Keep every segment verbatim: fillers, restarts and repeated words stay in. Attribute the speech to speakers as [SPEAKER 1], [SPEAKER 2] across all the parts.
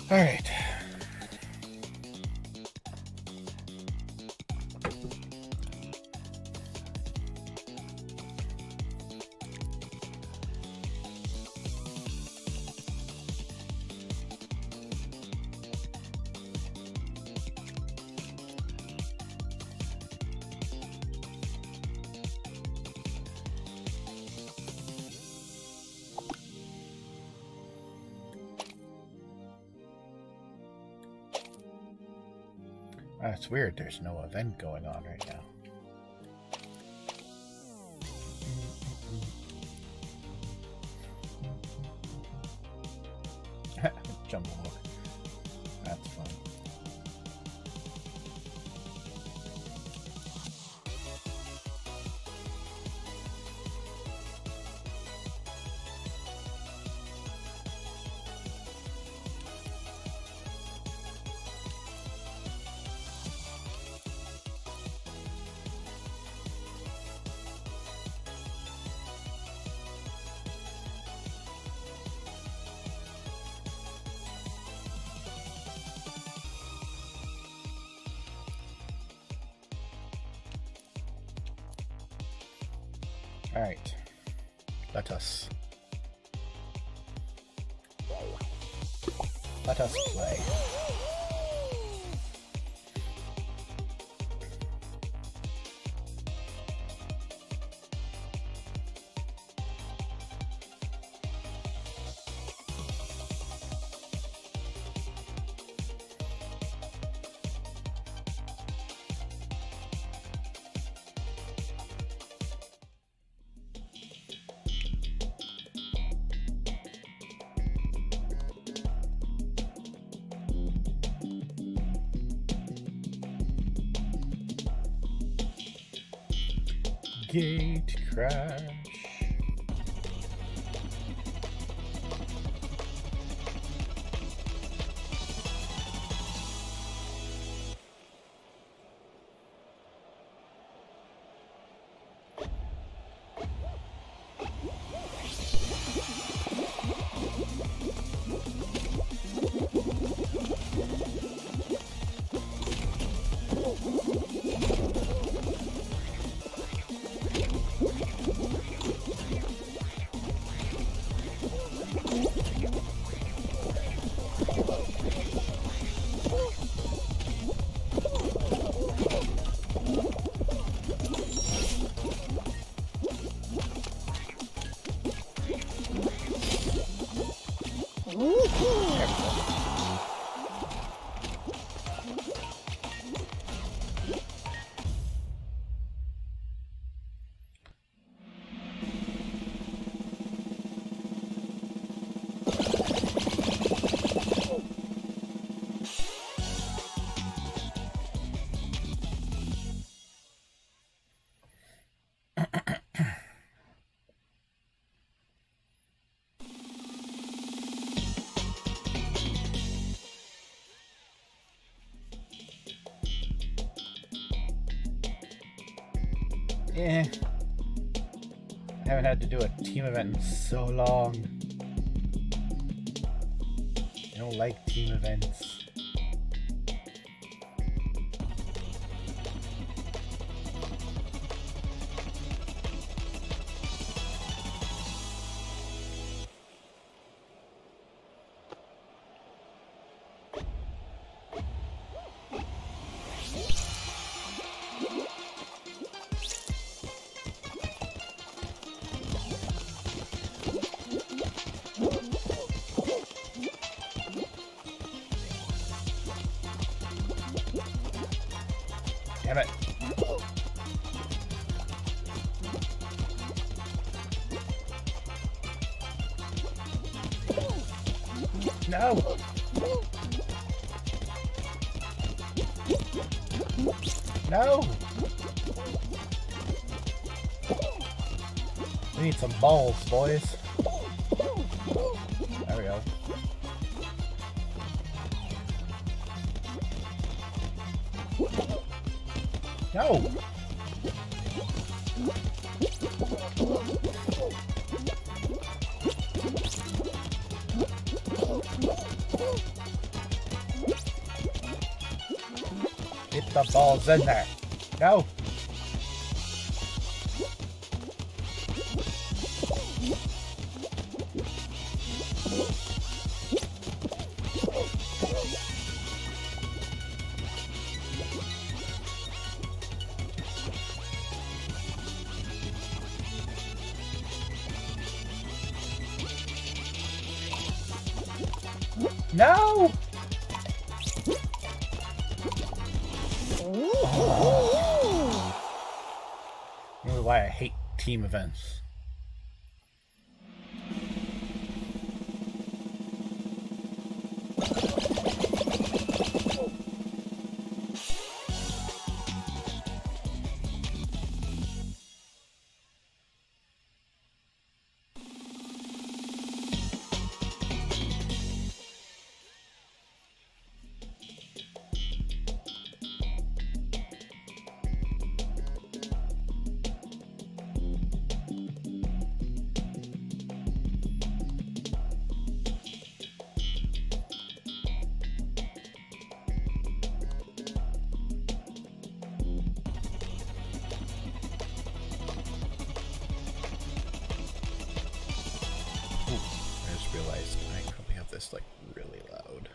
[SPEAKER 1] All right. Oh, it's weird, there's no event going on right now. Jump hook. That's fun. All right, let us let us play. Gate crash. Eh. I haven't had to do a team event in so long. I don't like team events. Damn it. No! No! We need some balls, boys. There we go. No! the balls in there. No. No! This is why I hate team events. Realized I probably have this like really loud.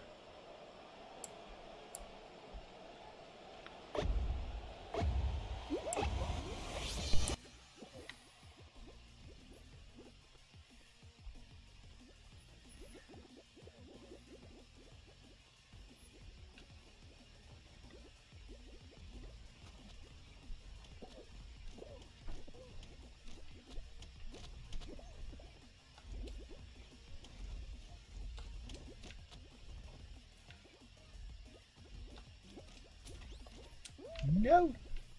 [SPEAKER 1] No.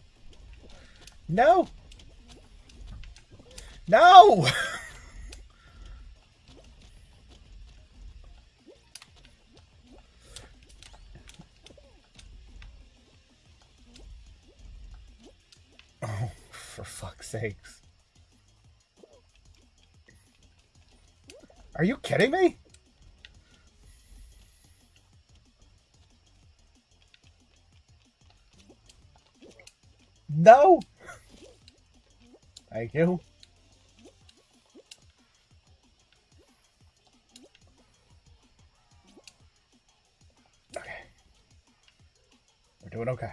[SPEAKER 1] No. No. Oh, for fuck's sakes. Are you kidding me? No! Thank you. Okay. We're doing okay.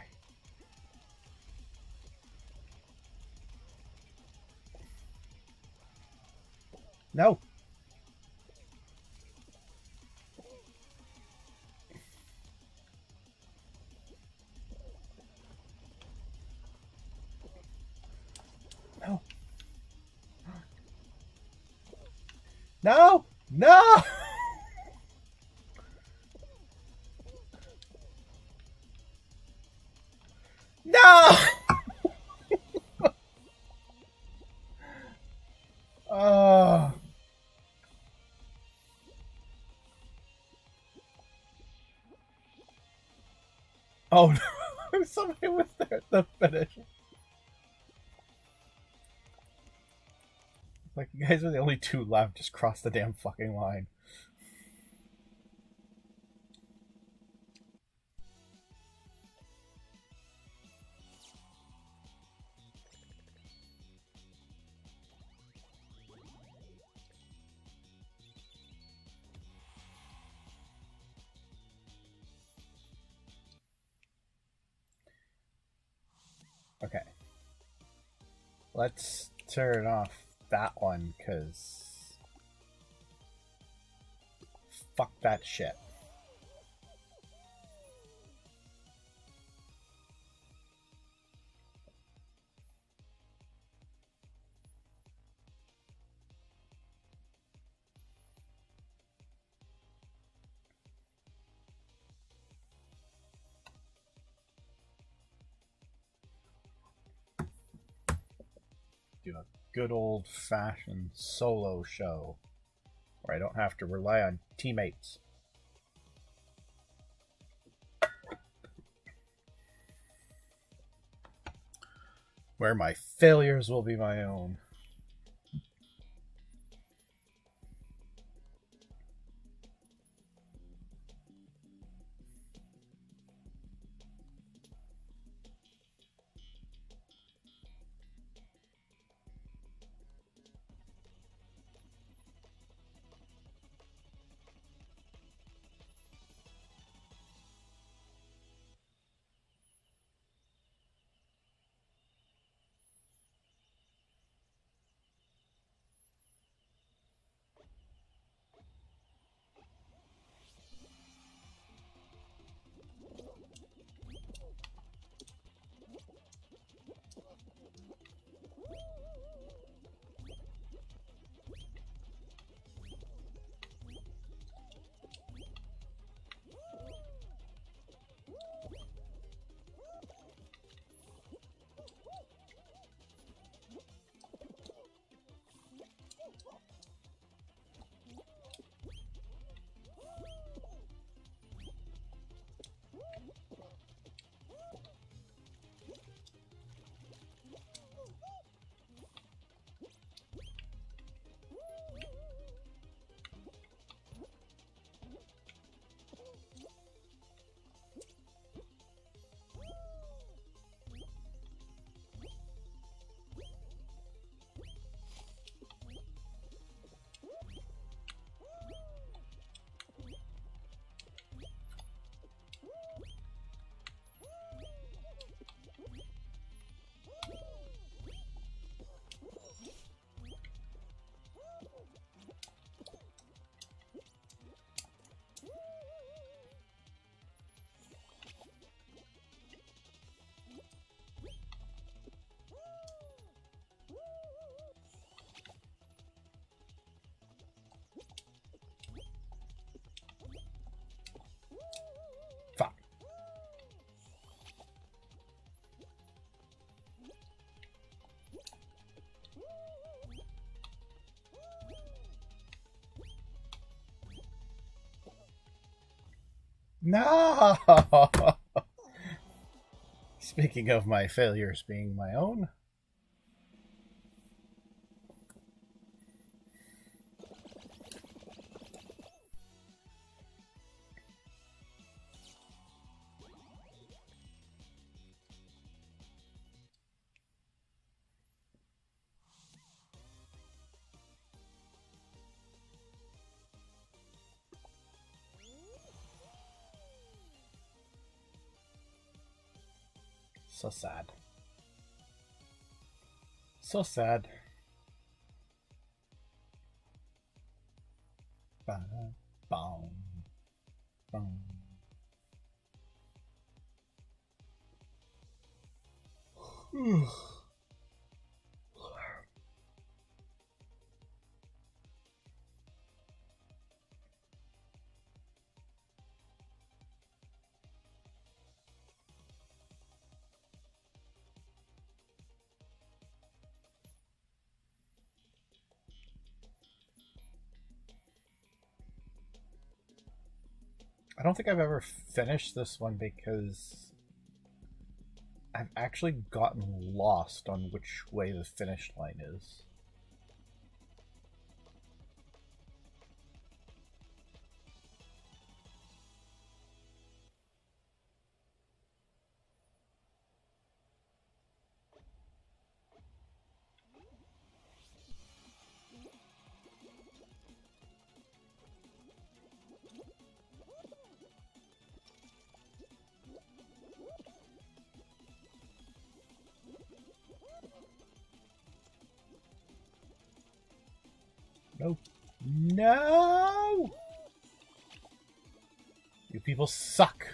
[SPEAKER 1] No. No. No. No. No. Oh. Oh no. Somebody was there at the finish. Like, you guys are the only two left. Just cross the damn fucking line. Okay. Let's turn off that one, because fuck that shit. Do a good old-fashioned solo show where I don't have to rely on teammates. Where my failures will be my own. No! Speaking of my failures being my own. So sad. So sad. Ba-da, boom, boom. I don't think I've ever finished this one because I've actually gotten lost on which way the finish line is. Nope. No! You people suck.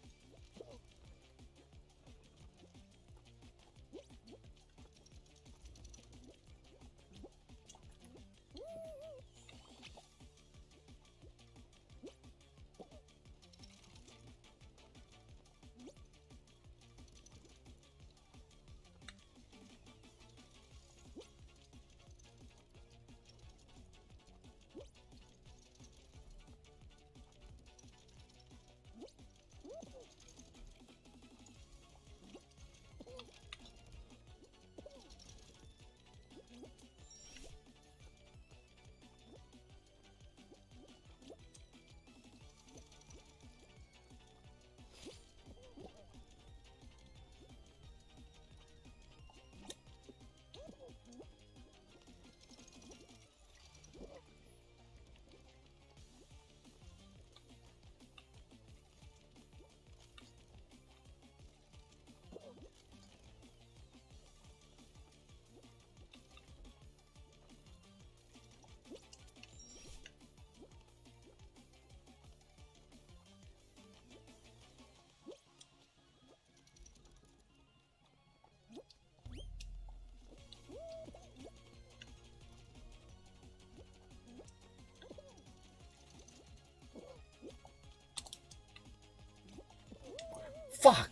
[SPEAKER 1] Fuck!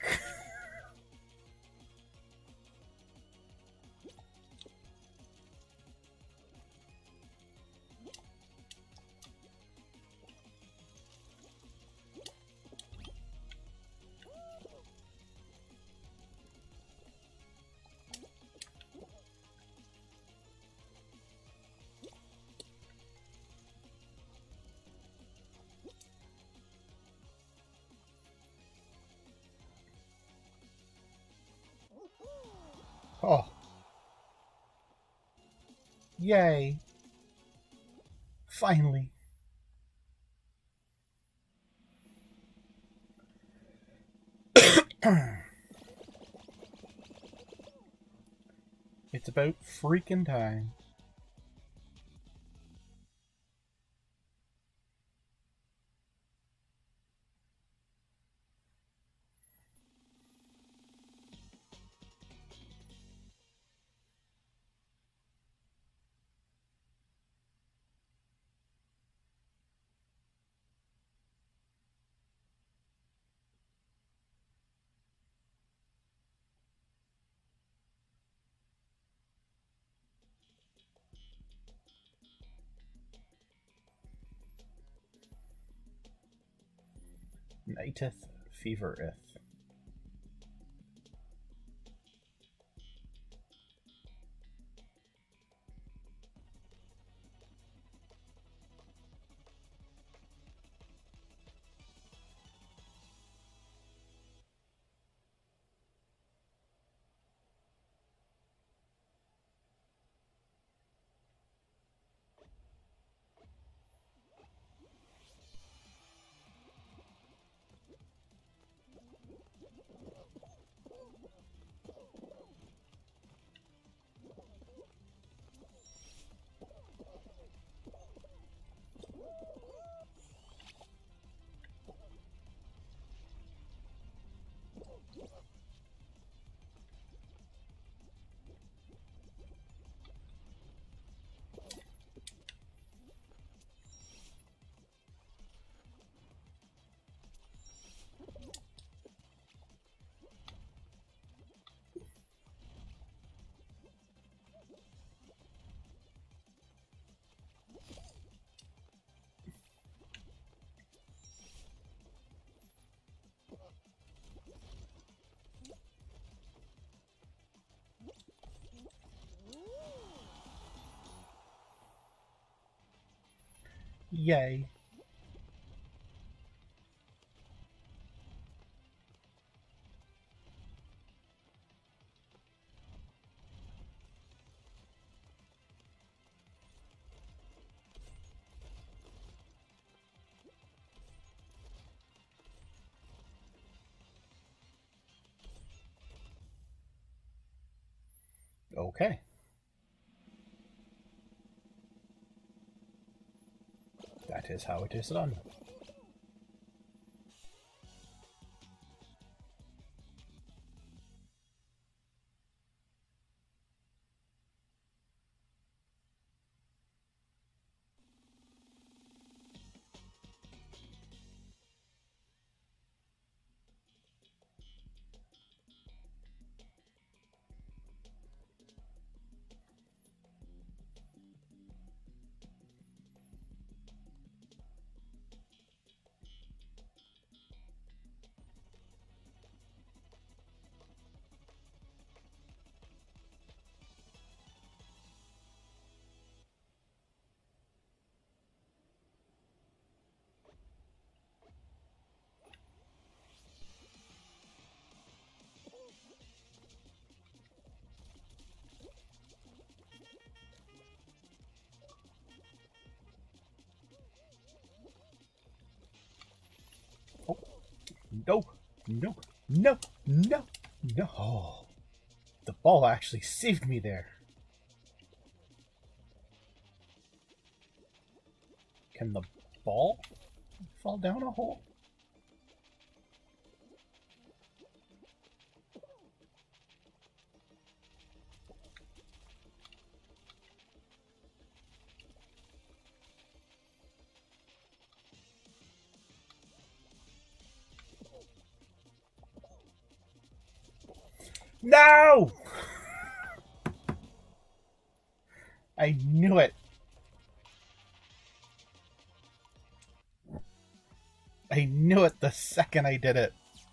[SPEAKER 1] Oh. Yay. Finally. It's about freaking time. Nighteth Fevereth. Yay. Okay. That is how it is done. Oh, no, no, no, no, no. Oh, the ball actually saved me there. Can the ball fall down a hole? No! I knew it. I knew it the second I did it.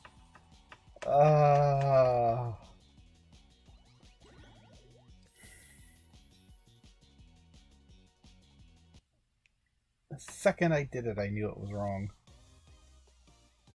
[SPEAKER 1] Uh... The second I did it, I knew it was wrong.